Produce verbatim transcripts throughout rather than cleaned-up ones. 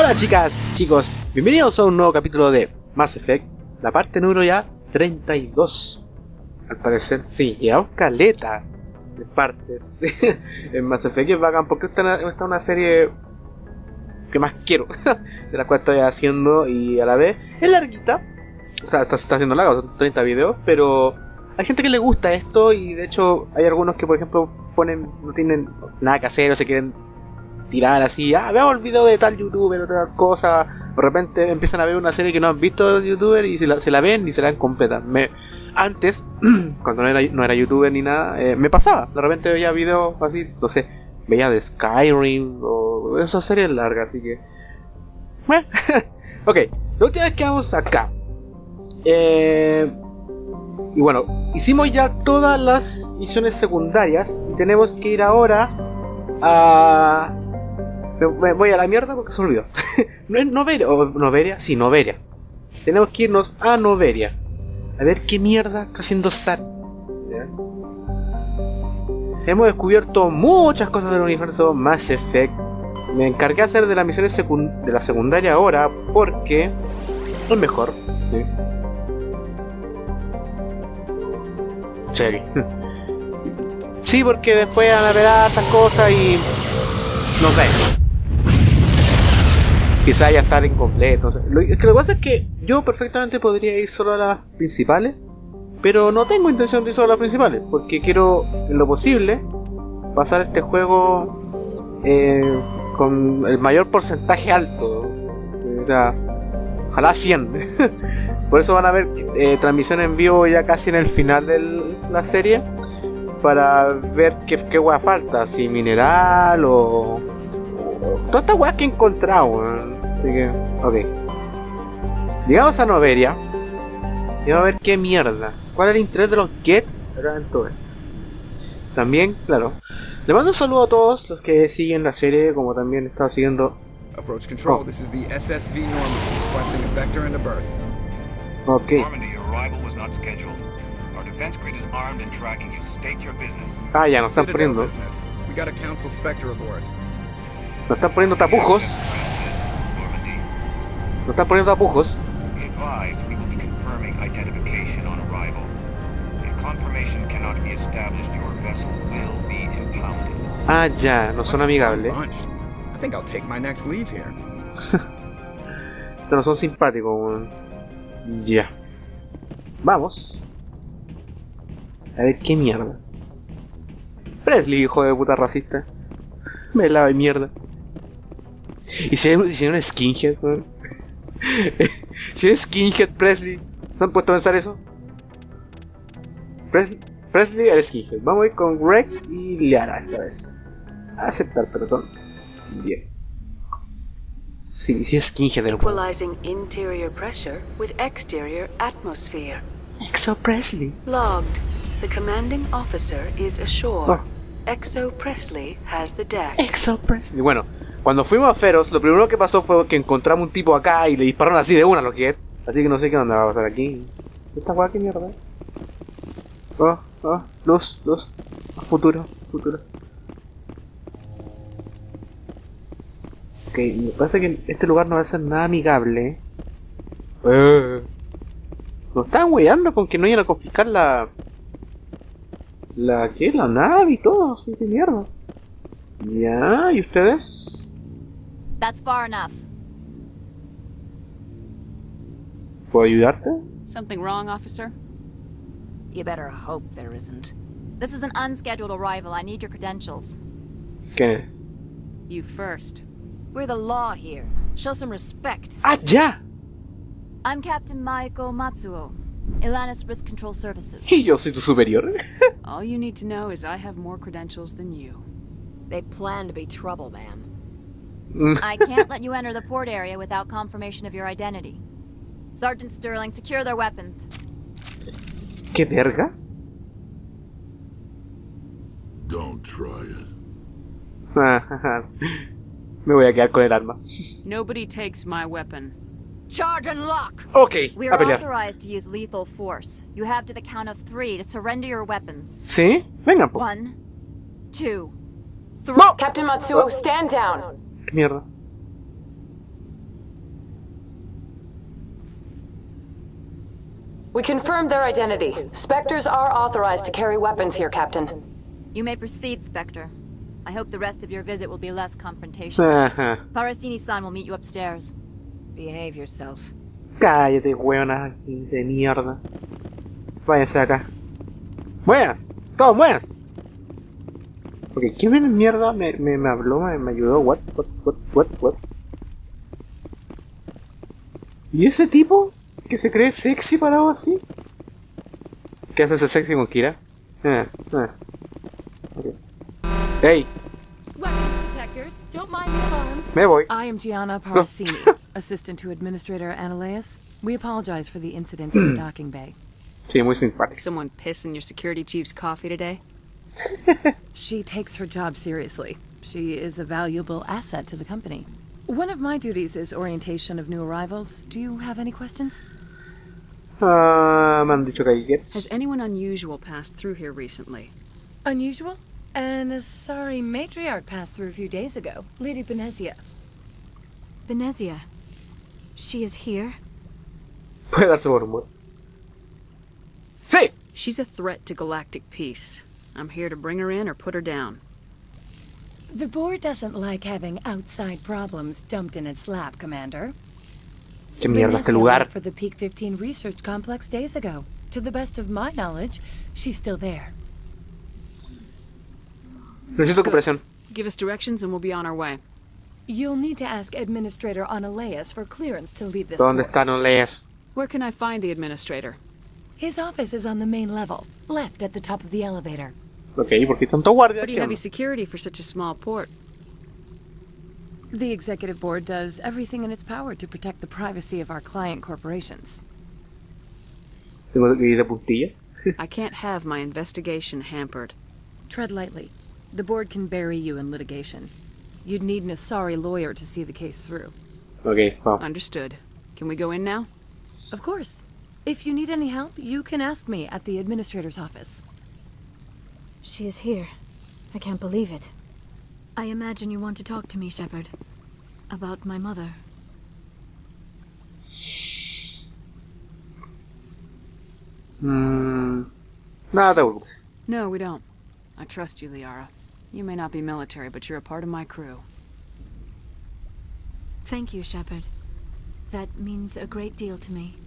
Hola chicas, chicos, bienvenidos a un nuevo capítulo de Mass Effect, la parte número ya treinta y dos. Al parecer, sí, llevamos caleta de partes en Mass Effect, es bacán porque esta es una serie que más quiero, de la cual estoy haciendo y a la vez es larguita, o sea, está, está haciendo larga, son treinta videos, pero hay gente que le gusta esto y de hecho hay algunos que por ejemplo ponen, no tienen nada que hacer o se quieren tirar así, ah, veamos el video de tal youtuber o tal cosa, de repente empiezan a ver una serie que no han visto de youtuber y se la, se la ven y se la ven completa. Me, antes, cuando no era, no era youtuber ni nada, eh, me pasaba, de repente veía videos así, no sé, veía de Skyrim o esas series largas, así que... Bueno. Ok, la última vez que vamos acá, eh... y bueno, hicimos ya todas las misiones secundarias y tenemos que ir ahora a... Me voy a la mierda porque se me olvidó. ¿No es Noveria? ¿O Noveria? Sí, Noveria. Tenemos que irnos a Noveria. A ver qué mierda está haciendo Zar. ¿Ya? Hemos descubierto muchas cosas del universo Mass Effect. Me encargué de hacer de las misiones de la secundaria ahora porque es mejor. ¿Sí? Serio. Sí. Sí, porque después van a ver estas cosas y... no sé. Quizá ya estar incompleto. O sea, lo, es que lo que pasa es que yo perfectamente podría ir solo a las principales, pero no tengo intención de ir solo a las principales, porque quiero, en lo posible, pasar este juego eh, con el mayor porcentaje alto. O sea, ojalá cien. Por eso van a ver eh, transmisión en vivo ya casi en el final de la serie, para ver qué, qué hueá falta, si mineral o... todas estas weas que he encontrado, weón. Así que, ok. Llegamos a Noveria y vamos a ver qué mierda. ¿Cuál es el interés de los Geth? Era en todo esto. También, claro. Le mando un saludo a todos los que siguen la serie, como también estaba siguiendo. Approach control. Oh. This is the S S V Normandy requesting a vector and a berth. Ok. Normandy, your arrival was not scheduled. Our defense grid is armed and tracking you. State your business. Ah, ya nos están Citadel poniendo. business. We got a Council Spectre aboard. Nos están poniendo tapujos. Normandy, Nos están poniendo tapujos. be advised we will be confirming identification on arrival. If confirmation cannot be established, your vessel will be impounded. Ah, ya, no son amigables. Bunch. I think I'll take my next leave here. Pero no son simpáticos, weón. Ya. Vamos. A ver qué mierda. Presley, hijo de puta racista. Me lava de mierda. ¿Y si hay, si hay un skinhead, weón? Si es skinhead Presley, ¿no han puesto a pensar eso? Presley, Presley el skinhead. Vamos a ir con Rex y Liara esta vez. Aceptar, perdón. Bien. Sí, sí es skinhead del juego. Equalizing interior pressure with exterior atmosphere. Exo Presley. Logged. The commanding officer is ashore. Oh. Exo Presley has the deck. Exo Presley. Bueno, cuando fuimos a Feros, lo primero que pasó fue que encontramos un tipo acá y le dispararon así de una a los Geth. Así que no sé qué onda va a pasar aquí. Esta weá, qué mierda. Oh, oh, luz, luz. Futuro, futuro. Ok, me parece que este lugar no va a ser nada amigable. Eh. Nos están weyando con que no iban a confiscar la... La... ¿qué? La nave y todo, así que mierda. Ya, ¿y ustedes? That's far enough. ¿Puedo ayudarte? Something wrong, officer? You better hope there isn't. This is an unscheduled arrival. I need your credentials. ¿Quién es? You first. We're the law here. Show some respect. ¡Ah, ya! I'm Captain Maiko Matsuo, Ilanis Risk Control Services. Y yo soy tu superior. All you need to know is I have more credentials than you. They plan to be trouble, ma'am. Mm. I can't let you enter the port area without confirmation of your identity. Sergeant Sterling, secure their weapons. ¿Qué verga? Don't try it. Me voy a quedar con el arma. Nobody takes my weapon. Charge and lock! Ok, We a are pelear. authorized to use lethal force. You have to the count of three to surrender your weapons. ¿Sí? Vengan, po. One, two, three. ¡No! Captain Matsuo, stand down. ¿Qué mierda? We confirmed their identity. Spectres are authorized to carry weapons here, Captain. You may proceed, Spectre. I hope the rest of your visit will be less confrontational. Ajá. Parasini-san will meet you upstairs. Behave yourself. Cállate, hueona de mierda. Váyanse de acá. Buenas, todos buenas. Ok, ¿quién viene mierda? Me, me, me habló, me, me ayudó. What, what, what, what, what. ¿Y ese tipo? ¿Que se cree sexy para algo así? ¿Qué hace ese sexy con Kira? Ah, ah. Okay. Hey, Weapons detectors, don't mind the alarms. me voy. I am Gianna Parasini, assistant to Administrator Ananias. We apologize for the incident in the docking bay. Sí, muy simpático. Someone piss in your security chief's coffee today? She takes her job seriously. She is a valuable asset to the company. One of my duties is orientation of new arrivals. Do you have any questions? Ah, me han dicho que hay gets. Has anyone unusual passed through here recently? Unusual? And a sorry matriarch passed through a few days ago. Lady Benezia. Benezia? She is here? Puede darse por un muerto. Sí. She's a threat to galactic peace. I'm here to bring her in or put her down. The board doesn't like having outside problems dumped in its lap, Commander. Qué mierda este Benezia lugar. left for the Peak fifteen research complex days ago. To the best of my knowledge, she's still there. Necesito cooperación. Give us directions and we'll be on our way. You'll need to ask Administrator Ananias for clearance to leave this ¿Dónde port. está? No lees. Where can I find the administrator? His office is on the main level, left at the top of the elevator. Ok, ¿por qué tanto guardia? Pretty ¿Qué heavy onda? security for such a small port. The Executive Board does everything in its power to protect the privacy of our client corporations. Tengo que ir de puntillas. I can't have my investigation hampered. Tread lightly. The board can bury you in litigation. You'd need an Asari lawyer to see the case through. Ok, vamos. Understood. Can we go in now? Of course. If you need any help, you can ask me at the Administrator's office. She is here. I can't believe it. I imagine you want to talk to me, Shepard. About my mother. Mm, nada te preocupes. No, we don't. I trust you, Liara. You may not be military, but you're a part of my crew. Thank you, Shepard. That means a great deal to me.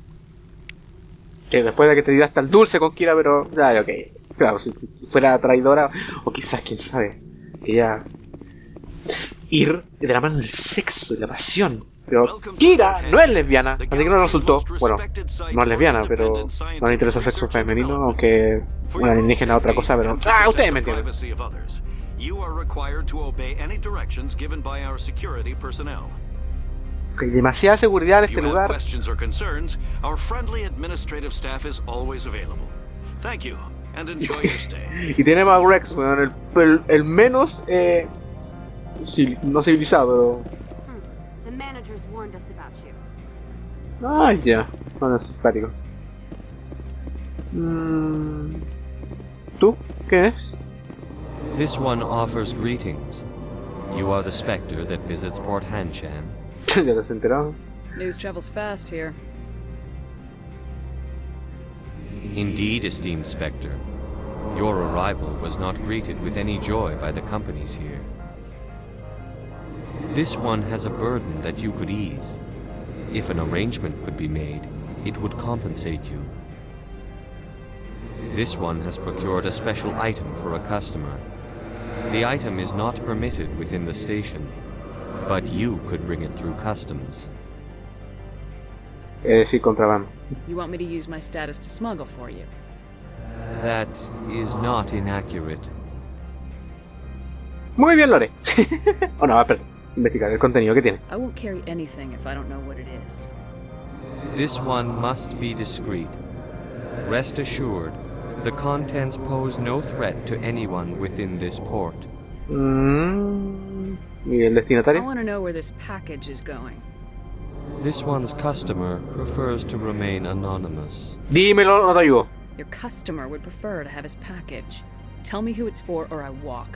Que después de que te tiraste al dulce con Kira, pero... Ya, ok. Claro, si fuera traidora, o quizás, quién sabe, que ya... Ir de la mano del sexo y la pasión. Pero Kira no es lesbiana, así que no resultó. Bueno, no es lesbiana, pero no le interesa el sexo femenino, aunque una alienígena otra cosa, pero... ¡Ah, ustedes me entienden! Okay, demasiada seguridad en este lugar. Y tenemos a Rex, bueno, el, el, el menos eh, sí, no civilizado, The managers warned us about you. pero... Ah, ya, no es simpático. Mm, ¿Tú? ¿Qué es? This one offers greetings. You are the Spectre that visits Port Hanshan. Ya te has enterado. News travels fast here. Indeed, esteemed Spectre. Your arrival was not greeted with any joy by the companies here. This one has a burden that you could ease. If an arrangement could be made, it would compensate you. This one has procured a special item for a customer. The item is not permitted within the station, but you could bring it through customs. Es decir, contrabando. You want me to use my status to smuggle for you? That is not inaccurate. Muy bien, Lore. Oh no, espera. Investigar el contenido que tiene. I won't carry anything if I don't know what it is. This one must be discreet. Rest assured, the contents pose no threat to anyone within this port. Mm, ¿Y el I destinatario? want to know where this package is going. This one's customer prefers to remain anonymous. Dímelo, no te ayudo. Your customer would prefer to have his package. Tell me who it's for or I walk.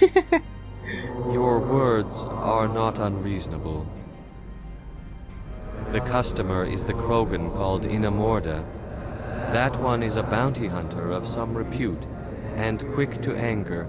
Your words are not unreasonable. The customer is the Krogan called Inamorda, That one is a bounty hunter of some repute, and quick to anger.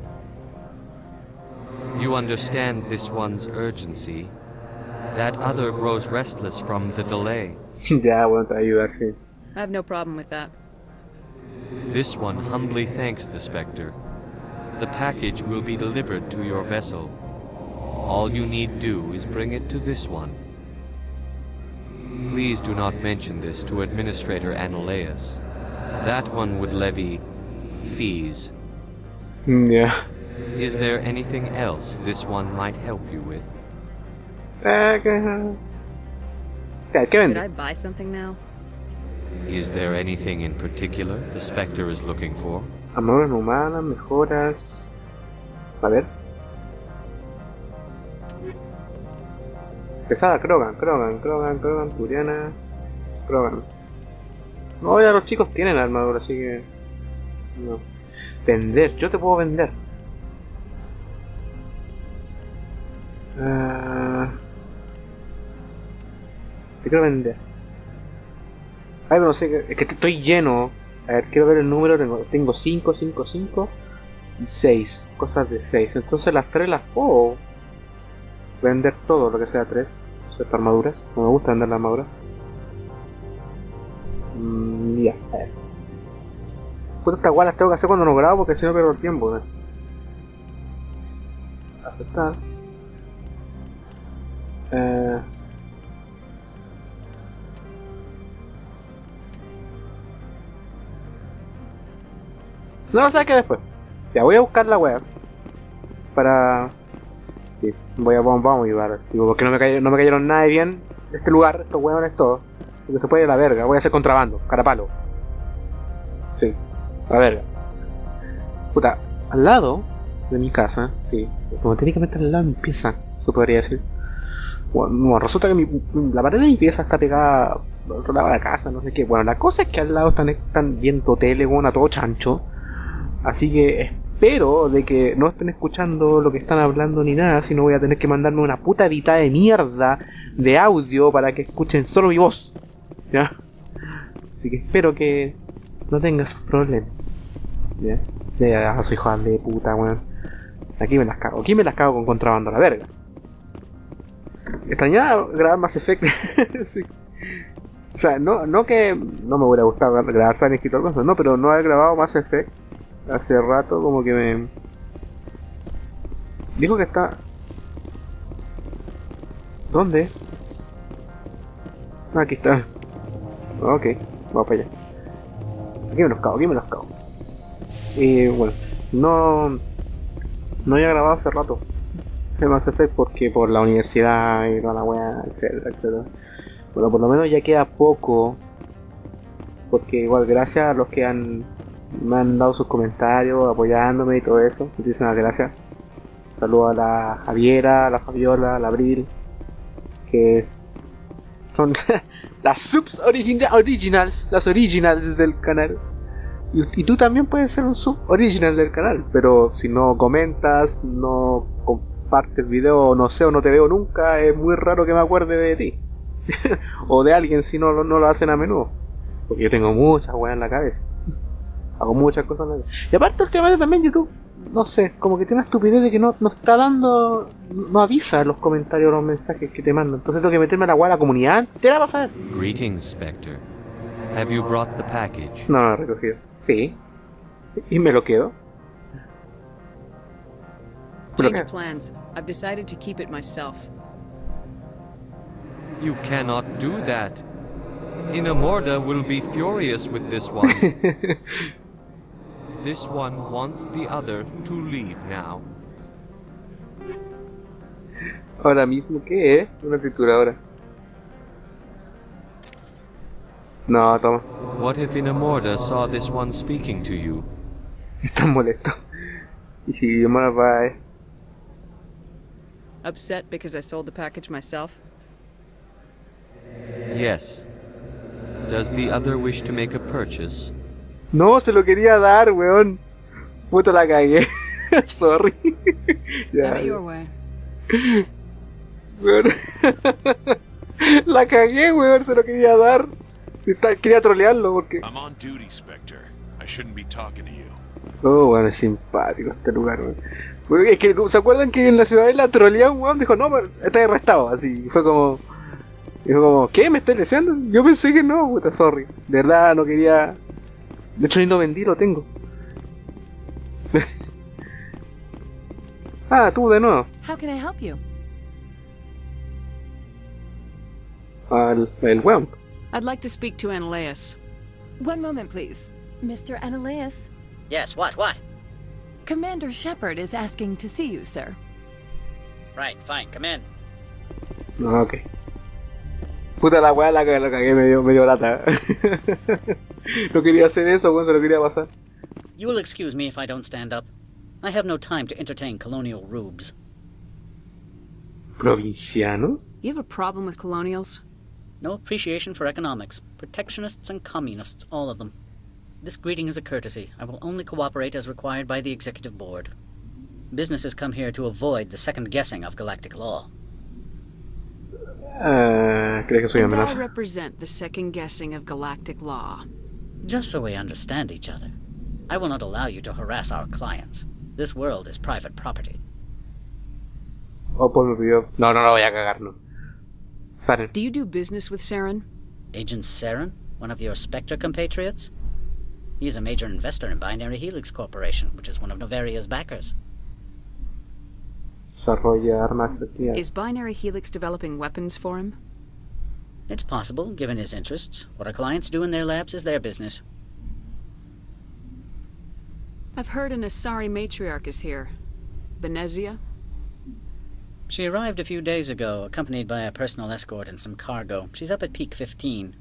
You understand this one's urgency. That other grows restless from the delay. Ya, bueno, te ayuda, sí. I have no problem with that. This one humbly thanks the Spectre. The package will be delivered to your vessel. All you need do is bring it to this one. Please do not mention this to Administrator Annileus. That one would levy fees. Yeah. Is there anything else this one might help you with? Eh, ¿qué, ¿Qué Could vende? I buy something now? Is there anything in particular the Spectre is looking for? Armaduras humanas, mejoras. A ver. Pesada, Krogan, Krogan, Krogan, Krogan, Turiana, Krogan. No, ya los chicos tienen armadura, así que... No. Vender, yo te puedo vender. Uh... Te quiero vender. Ay, pero no sé, es que estoy lleno. A ver, quiero ver el número. Tengo, tengo cinco, cinco, cinco y seis. Cosas de seis. Entonces las tres las puedo vender todo lo que sea tres. Excepto armaduras. No me gusta vender la armadura. Mm, ya, a ver. Puta, estas guay las tengo que hacer cuando no grabo porque si no pierdo el tiempo. ¿eh? Aceptar. Eh... No, ¿sabes qué? Después ya voy a buscar la web para... Sí, voy a, vamos, vamos a ayudar. Digo, porque no me, cayó, no me cayeron nada bien de este lugar, estos huevones todos. Porque se puede ir a la verga, voy a hacer contrabando, carapalo. Sí, a la verga. Puta, al lado de mi casa, sí, como técnicamente al lado de mi pieza, se podría decir. Bueno, bueno, resulta que mi, la pared de mi pieza está pegada al otro lado de la casa, no sé qué. Bueno, la cosa es que al lado están, están viendo tele, bueno, a todo chancho. Así que espero de que no estén escuchando lo que están hablando ni nada, sino voy a tener que mandarme una puta editada de mierda de audio para que escuchen solo mi voz. ¿Ya? Así que espero que no tenga esos problemas. ¿Ya? Ya, soy hijo de puta, weón. Aquí me las cago. Aquí me las cago con contrabando a la verga. Extrañaba grabar Mass Effect. Sí. O sea, no, no que no me hubiera gustado grabar Silent Hill o algo así, no, pero no haber grabado Mass Effect hace rato como que me... Dijo que está... ¿Dónde? Ah, aquí está. Ok, vamos para allá. Aquí me los cago, aquí me los cago. Y bueno, no... No había grabado hace rato el Mass Effect porque por la universidad y toda la wea, etcétera, etcétera. Bueno, por lo menos ya queda poco. Porque igual gracias a los que han... me han dado sus comentarios, apoyándome y todo eso. Muchísimas gracias. Saludos a la Javiera, a la Fabiola, a la Abril, que son las subs origina originals, las originals del canal. Y, y tú también puedes ser un sub original del canal, pero si no comentas, no compartes el video, no sé, o no te veo nunca, es muy raro que me acuerde de ti. O de alguien si no, no lo hacen a menudo. Porque yo tengo muchas weas en la cabeza. Hago muchas cosas. Y aparte últimamente también YouTube, no sé, como que tiene una estupidez de que no, no está dando, no avisa los comentarios o los mensajes que te mandan. Entonces tengo que meterme a la web a la comunidad entera para saber. Greetings, Spectre. Have you brought the package? No, no he recogido. Sí. Y me lo quedo. Change plans. I've decided to keep it myself. You cannot do that. Inamorda will be furious with this one. This one wants the other to leave now. Ahora mismo, ¿qué es? Una trituradora. No, toma. What if Inamorda saw this one speaking to you? Está molesto. Y si yo me va. Upset because I sold the package myself? Yes. Does the other wish to make a purchase? No, se lo quería dar, weón. Puta, la cagué. Sorry. Ya. Have it your way. Weón. La cagué, weón, se lo quería dar. Está- Quería trolearlo porque... I'm on duty, Spectre. I shouldn't be talking to you. Oh, bueno, es simpático este lugar, weón. Porque es que, ¿se acuerdan que en la ciudadela troleaba un weón? Dijo, no, pero está arrestado, así. Fue como... Dijo como, ¿qué? ¿Me estás leseando? Yo pensé que no, puta, sorry. De verdad, no quería... De hecho, ni lo vendí, lo tengo. Ah, tú de nuevo. How can I help you? Al, el weón. I'd like to speak to Analeas. One moment, please. Mister Analeas? Yes, what, what? Commander Shepard is asking to see you, sir. Right, fine, come in. No, ok. Puta la weá, la, la cagué, me dio, me dio lata. No quería hacer eso, weón, se lo quería pasar. You will excuse me if I don't stand up. I have no time to entertain colonial rubes. ¿Provinciano? You have a problem with colonials? No appreciation for economics. Protectionists and communists, all of them. This greeting is a courtesy. I will only cooperate as required by the Executive Board. Businesses come here to avoid the second guessing of galactic law. Uh, ¿Crees que soy And I amenaza? represent the second guessing of galactic law. Just so we understand each other. I will not allow you to harass our clients. This world is private property. Oh, Paul me pidió... No, no, no voy a cagar, no. Saren. Do you do business with Saren? Agent Saren? One of your Spectre compatriots? He is a major investor in Binary Helix Corporation, which is one of Novaria's backers. Desarrolla armas aquí. Is Binary Helix developing weapons for him? It's possible, given his interests. What our clients do in their labs is their business. I've heard an Asari matriarch is here. Benezia? She arrived a few days ago, accompanied by a personal escort and some cargo. She's up at Peak fifteen.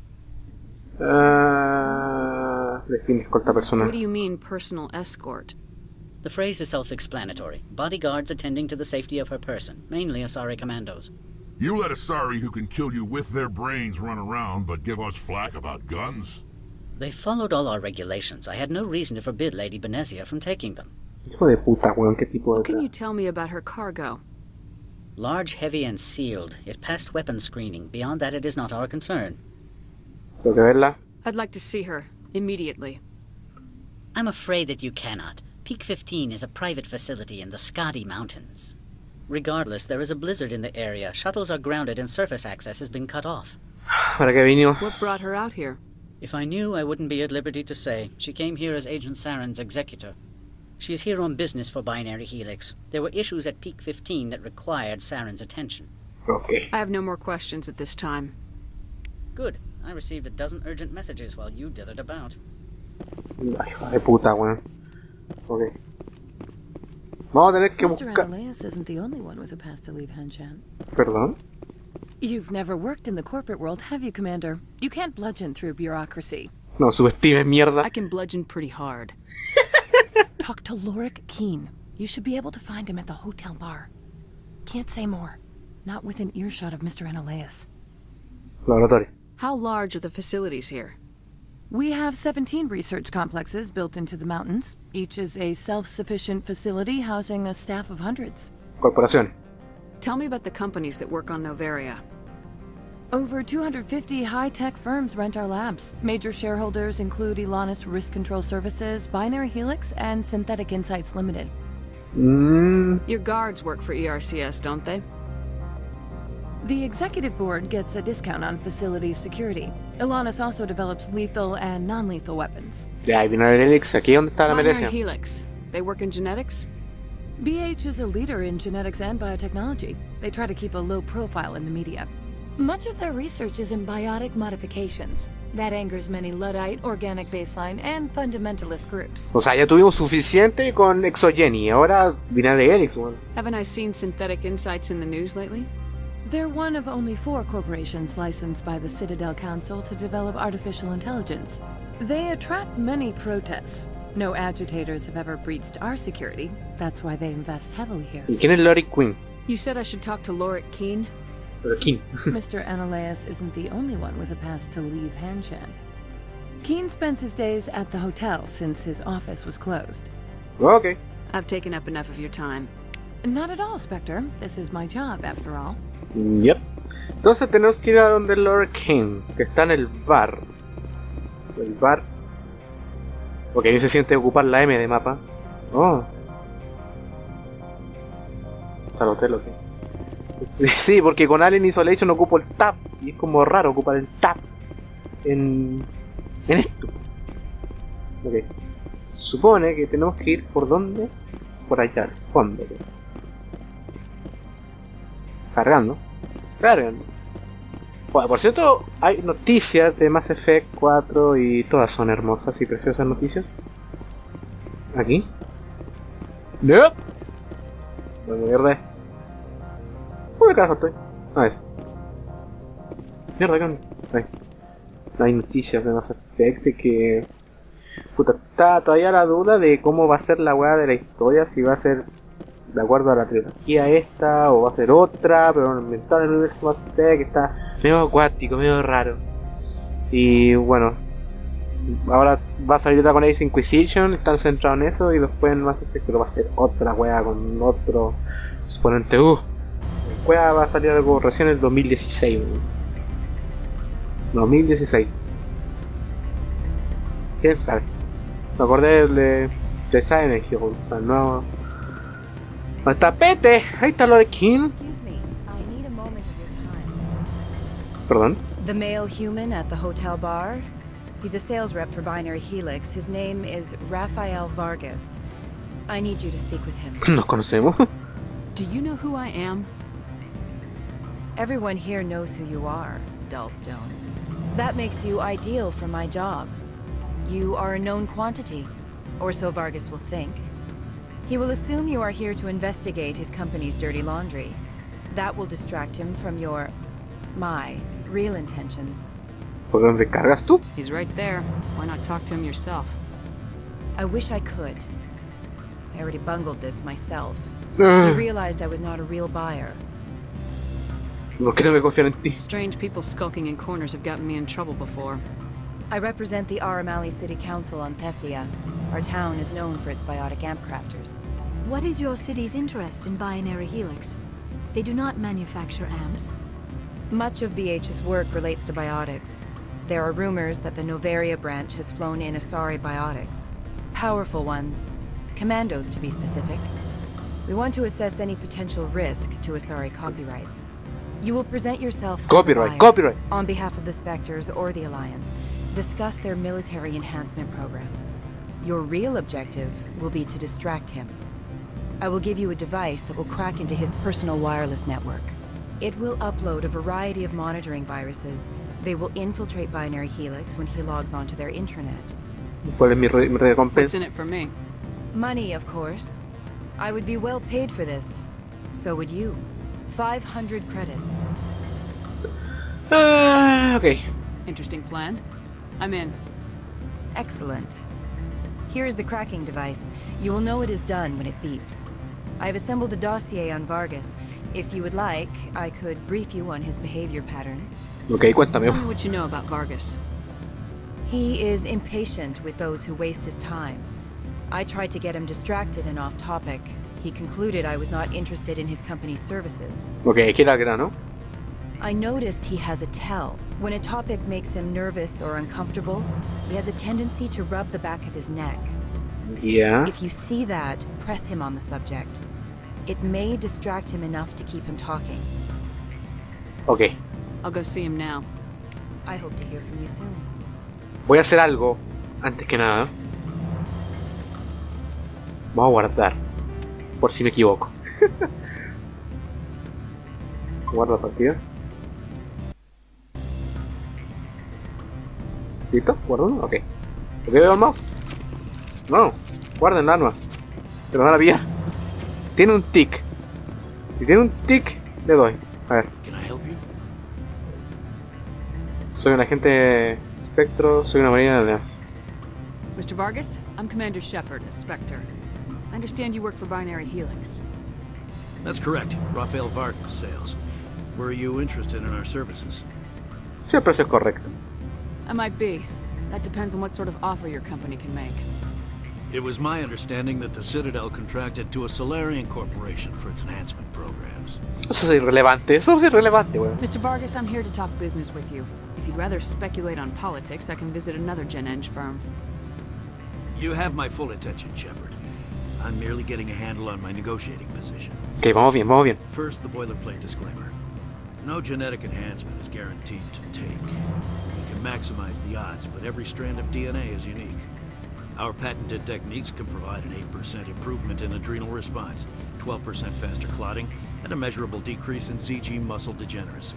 Uh, define escolta personal. What do you mean, personal escort? The phrase is self-explanatory. Bodyguards attending to the safety of her person, mainly Asari commandos. You let Asari who can kill you with their brains run around, but give us flack about guns? They followed all our regulations. I had no reason to forbid Lady Benezia from taking them. Hijo de puta, weón, qué tipo de... What can you tell me about her cargo? Large, heavy, and sealed. It passed weapons screening. Beyond that, it is not our concern. Tengo que verla. I'd like to see her, immediately. I'm afraid that you cannot. Peak fifteen is a private facility in the Skadi Mountains. Regardless, there is a blizzard in the area. Shuttles are grounded and surface access has been cut off. ¿Para qué vino? What brought her out here? If I knew, I wouldn't be at liberty to say. She came here as Agent Saren's executor. She's here on business for Binary Helix. There were issues at Peak fifteen that required Saren's attention. Okay. I have no more questions at this time. Good. I received a dozen urgent messages while you dithered about. Ay, hijo de puta, weón. Ok. Vamos a tener que Mister buscar... Analeas isn't the only one with a pass to leave Hanshan. ¿Perdón? You've never worked in the corporate world, have you, Commander? You can't bludgeon through bureaucracy. No, subestime mierda. I can bludgeon pretty hard. Talk to Lorik Keen. You should be able to find him at the hotel bar. Can't say more. Not within earshot of Mister Analeas. Laboratorio. How large are the facilities here? We have seventeen research complexes built into the mountains. Each is a self-sufficient facility housing a staff of hundreds. Corporación. Tell me about the companies that work on Novaria. Over two hundred fifty high-tech firms rent our labs. Major shareholders include Elanus Risk Control Services, Binary Helix, and Synthetic Insights Limited. Mm. Your guards work for E R C S, don't they? The executive board gets a discount on facility security. Elanus also develops lethal and non-lethal weapons. Ya, ahí vino el Helix. Aquí donde está la Binary merecia. Helix. They work in genetics? B H is a leader in genetics and biotechnology. They try to keep a low profile in the media. Much of their research is in biotic modifications. That angers many Luddite, organic baseline, and fundamentalist groups. O sea, ya tuvimos suficiente con Exogeny. Ahora Binary Helix, weón. Haven't I seen Synthetic Insights in the news lately? They're one of only four corporations licensed by the Citadel Council to develop artificial intelligence. They attract many protests. No agitators have ever breached our security. That's why they invest heavily here. ¿Y quién es Lorik Queen? You said I should talk to Lorik Keen? Pero Keen. Mister Analeas isn't the only one with a pass to leave Hanshan. Keen spends his days at the hotel since his office was closed. Okay. I've taken up enough of your time. Not at all, Spectre. This is my job, after all. Yep. Entonces tenemos que ir a donde Lord Kane, que está en el bar. El bar. Ok, se siente ocupar la M de mapa. Oh. ¿Está el hotel o qué? Sí, porque con Alien Isolation ocupo el tab. Y es como raro ocupar el tab en, en esto. Ok. Supone que tenemos que ir por dónde? Por allá, al fondo. Cargando. Cargando. Bueno, por cierto, hay noticias de Mass Effect cuatro y todas son hermosas y preciosas noticias. Aquí. Nope. No me mierda. ¿Dónde carajo estoy? Ah, eso. Mierda, ¿qué onda? Ahí. No hay noticias de Mass Effect de que... Puta, está todavía la duda de cómo va a ser la weá de la historia, si va a ser de acuerdo a la trilogía esta o va a ser otra, pero inventado en el universo Mass Effect que está medio acuático, medio raro. Y bueno, ahora va a salir Dragon Age Inquisition, están centrados en eso, y después en Mass Effect pero va a ser otra weá con otro exponente. Uh, la weá va a salir algo recién en el dos mil dieciséis. dos mil dieciséis. ¿Quién sabe? Me acordé de, de Silent Hill, o sea, no... ¡Al tapete! Ahí está Lord King. Perdón. The male human at the hotel bar? He's a sales rep for Binary Helix. His name is Rafael Vargas. I need you to speak with him. Nos conocemos. Do you know who I am? Everyone here knows who you are, Dullstone. That makes you ideal for my job. You are a known quantity, or so Vargas will think. He will assume you are here to investigate his company's dirty laundry. That will distract him from your... my real intentions. ¿Por dónde cargas tú? He's right there. Why not talk to him yourself? I wish I could. I already bungled this myself. Uh. You realized I was not a real buyer. No quiero me confiar en ti. Strange people skulking in corners have gotten me in trouble before. I represent the Aramali City Council on Thessia. Our town is known for its biotic amp crafters. What is your city's interest in Binary Helix? They do not manufacture amps. Much of B H's work relates to biotics. There are rumors that the Novaria branch has flown in Asari biotics. Powerful ones. Commandos, to be specific. We want to assess any potential risk to Asari copyrights. You will present yourself copyright, as a buyer copyright. on behalf of the Spectres or the Alliance. Discuss their military enhancement programs. Your real objective will be to distract him. I will give you a device that will crack into his personal wireless network. It will upload a variety of monitoring viruses. They will infiltrate Binary Helix when he logs onto their intranet. ¿Cuál es mi, re mi recompensa? What's in it for me? Money, of course. I would be well paid for this. So would you. five hundred credits. Ah, okay. Interesting plan. I'm in. Excellent. Here is the cracking device. You will know it is done when it beeps. I have assembled a dossier on Vargas. If you would like, I could brief you on his behavior patterns. Okay, cuéntame. Tell me what you know about Vargas. He is impatient with those who waste his time. I tried to get him distracted and off topic. He concluded I was not interested in his company's services. Okay, aquí era grano. I noticed he has a tell. When a topic makes him nervous or uncomfortable, he has a tendency to rub the back of his neck. Yeah. If you see that, press him on the subject. It may distract him enough to keep him talking. Okay. I'll go see him now. I hope to hear from you soon. Voy a hacer algo antes que nada. Vamos a guardar. Por si me equivoco. Guarda partida. ¿Listo? ¿Guardo uno? Ok. ¿Por qué veo el mouse? No. Guarden la arma. Te lo van a pillar. Tiene un tic. Si tiene un tic, le doy. A ver. Soy un agente Spectro. Soy una marina de N A S. Mister Vargas, I'm Commander Shepard, a Spectre. I understand you work for Binary Helix. That's correct. Rafael Vargas, sales. Were you interested in our services? Siempre eso es correcto. I might be. That depends on what sort of offer your company can make. It was my understanding that the Citadel contracted to a Solarian corporation for its enhancement programs. Eso es irrelevante, eso es irrelevante, weón. Mister Vargas, I'm here to talk business with you. If you'd rather speculate on politics, I can visit another Gen-Eng firm. You have my full attention, Shepard. I'm merely getting a handle on my negotiating position. Ok, vamos bien, vamos bien. First, the boilerplate disclaimer. No genetic enhancement is guaranteed to take. We can maximize the odds, but every strand of D N A is unique. Our patented techniques can provide an eight percent improvement in adrenal response, twelve percent faster clotting, and a measurable decrease in C G muscle degeneracy.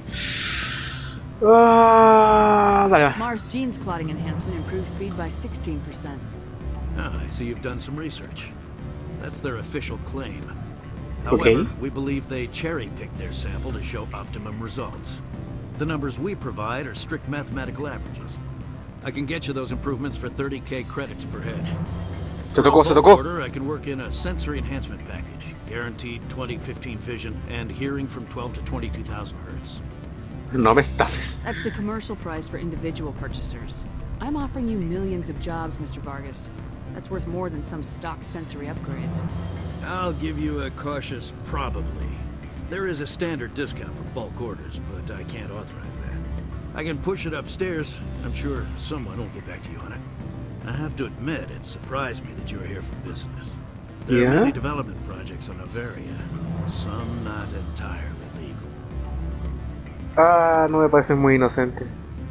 Ah, dale. Mars Gene's clotting enhancement improves speed by sixteen percent. Ah, I see you've done some research. That's their official claim. However, okay. we believe they cherry-picked their sample to show optimum results. The numbers we provide are strict mathematical averages. I can get you those improvements for thirty K credits per head. Se tocó, se tocó. Order, I can work in a sensory enhancement package, guaranteed twenty fifteen vision, and hearing from twelve to twenty-two thousand hertz. No me estafes. That's the commercial price for individual purchasers. I'm offering you millions of jobs, Mister Vargas. That's worth more than some stock sensory upgrades. I'll give you a cautious probably. There is a standard discount for bulk orders, but I can't authorize that. I can push it upstairs. I'm sure someone will get back to you on it. I have to admit, it surprised me that you're here for business. There yeah? are many development projects on Noveria, some not entirely legal. Ah, no me parece muy inocente.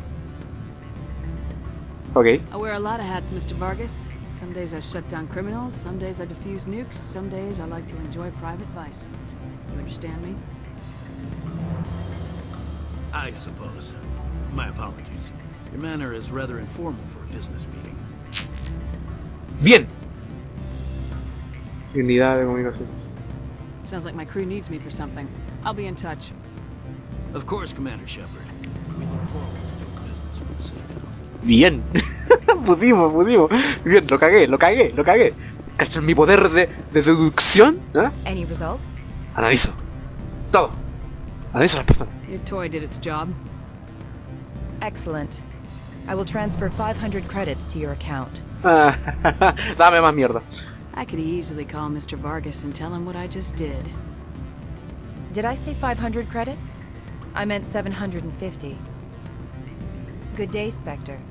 Okay. I wear a lot of hats, Mister Vargas. Some days I shut down criminals, some days I defuse nukes, some days I like to enjoy private vices. You understand me? I suppose. My apologies. Your manner is rather informal for a business meeting. Bien. Unidad de comunicaciones. Sounds like my crew needs me for something. I'll be in touch. Of course, Commander Shepard. We look forward to doing business with the Citadel. Bien. pudimos, pudimos. Bien, lo cagué, lo cagué, lo cagué. ¿Cachan mi poder de, de deducción? ¿Eh? Any results? Analizo. Todo. Analizo a las personas. Your toy did its job. Excellent. I will transfer five hundred credits to your account. Dame más mierda. I could easily call Mister Vargas and tell him what I just did. Did I say five hundred credits? I meant seven hundred fifty. Good day, Spectre.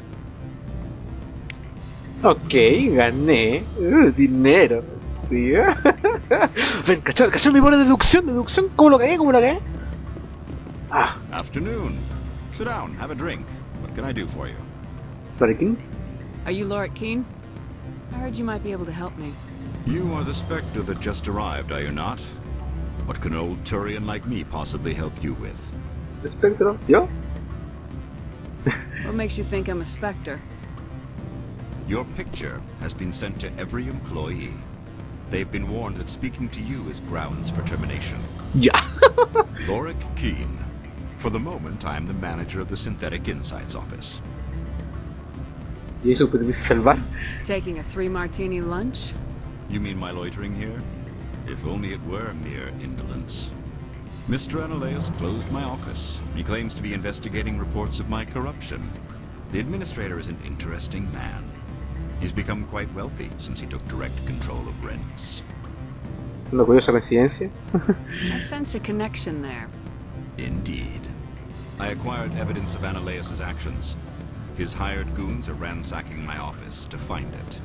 Ok, gané. Uh, dinero. Sí. Ven, cachar, cachar mi poder de deducción, deducción. ¿Cómo lo cagué? ¿Cómo lo cagué? Ah. Afternoon. Sit down, have a drink. What can I do for you? Lorick Keen? Are you Lorick Keen? I heard you might be able to help me. You are the Spectre that just arrived, are you not? What can old Turian like me possibly help you with? The Spectre? Yo? What makes you think I'm a Spectre? Your picture has been sent to every employee. They've been warned that speaking to you is grounds for termination. Yeah. Lorick Keen. For the moment, I am the manager of the Synthetic Insights office. ¿Y eso puede salvar? Taking a three-martini lunch? You mean my loitering here? If only it were mere indolence. Mister Analaeus closed my office. He claims to be investigating reports of my corruption. The administrator is an interesting man. He's become quite wealthy since he took direct control of rents. Una curiosa coincidencia. I sense a connection there. Indeed. I acquired evidence of Analaeus' actions. His hired goons are ransacking my office to find it.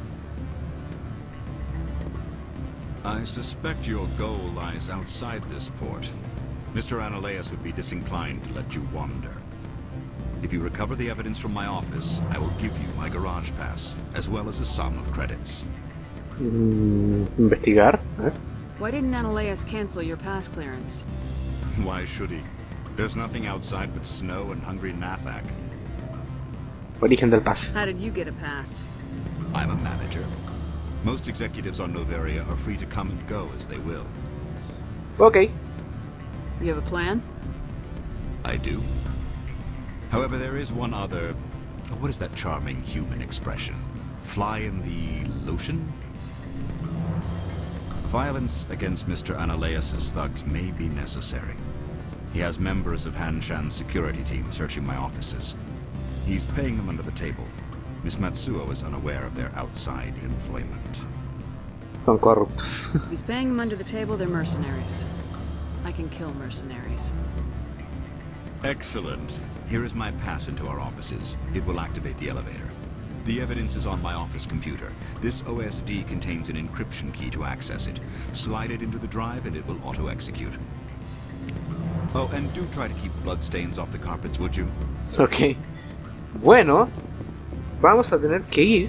I suspect your goal lies outside this port. Mister Analaeus would be disinclined to let you wander. If you recover the evidence from my office, I will give you my garage pass, as well as a sum of credits. Mm, investigar? ¿Eh? Why didn't Analaeus cancel your pass clearance? Why should he? There's nothing outside but snow and hungry Nathak. Origen del pase. How did you get a pass? I'm a manager. Most executives on Noveria are free to come and go as they will. Okay. You have a plan? I do. However, there is one other... What is that charming human expression? Fly in the lotion? Violence against Mister Analaeus' thugs may be necessary. He has members of Han Shan's security team searching my offices. He's paying them under the table. Miss Matsuo is unaware of their outside employment. Son corruptos. If he's paying them under the table, they're mercenaries. I can kill mercenaries. Excellent. Here is my pass into our offices. It will activate the elevator. The evidence is on my office computer. This O S D contains an encryption key to access it. Slide it into the drive and it will auto-execute. Oh, and do try to keep bloodstains off the carpets, would you? Ok. Bueno, vamos a tener que ir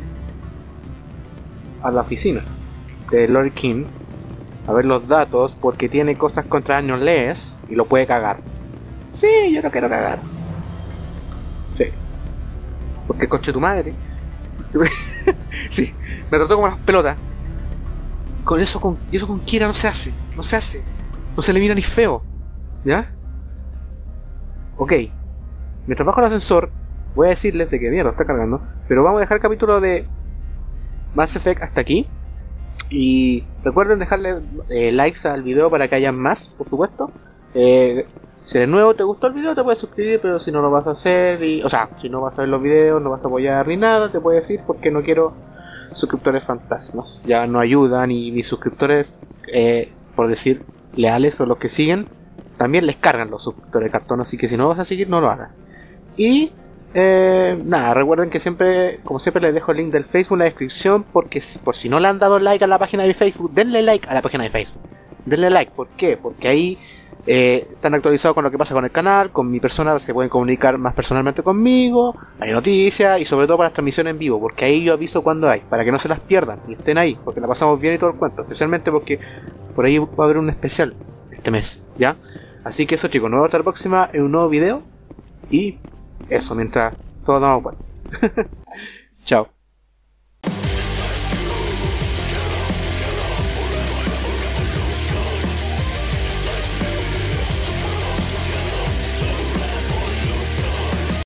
a la oficina de Lord King a ver los datos porque tiene cosas contra Anoles y lo puede cagar. Sí, yo no quiero cagar. Sí. Porque coche tu madre. Sí, me trató como las pelotas. Con eso, con y eso con Kira no se hace. No se hace. No se le mira ni feo. ¿Ya? Ok. Mientras bajo el ascensor, voy a decirles de que mierda está cargando. Pero vamos a dejar el capítulo de Mass Effect hasta aquí. Y recuerden dejarle eh, likes al video para que haya más, por supuesto. Eh, si eres nuevo, te gustó el video, te puedes suscribir, pero si no lo vas a hacer, y, o sea, si no vas a ver los videos, no vas a apoyar ni nada, te puedes ir porque no quiero suscriptores fantasmas. Ya no ayudan y mis suscriptores, eh, por decir, leales o los que siguen, también les cargan los suscriptores de cartón, así que si no vas a seguir, no lo hagas. Y eh, nada, recuerden que siempre, como siempre, les dejo el link del Facebook en la descripción, porque por si no le han dado like a la página de Facebook, denle like a la página de Facebook. Denle like, ¿por qué? Porque ahí eh, están actualizados con lo que pasa con el canal, con mi persona, se pueden comunicar más personalmente conmigo, hay noticias y sobre todo para las transmisiones en vivo, porque ahí yo aviso cuando hay, para que no se las pierdan y estén ahí, porque la pasamos bien y todo el cuento, especialmente porque por ahí va a haber un especial este mes, ¿ya? Así que eso, chicos, nos vemos hasta la próxima en un nuevo video y eso, mientras todos damos vuelta. Chao.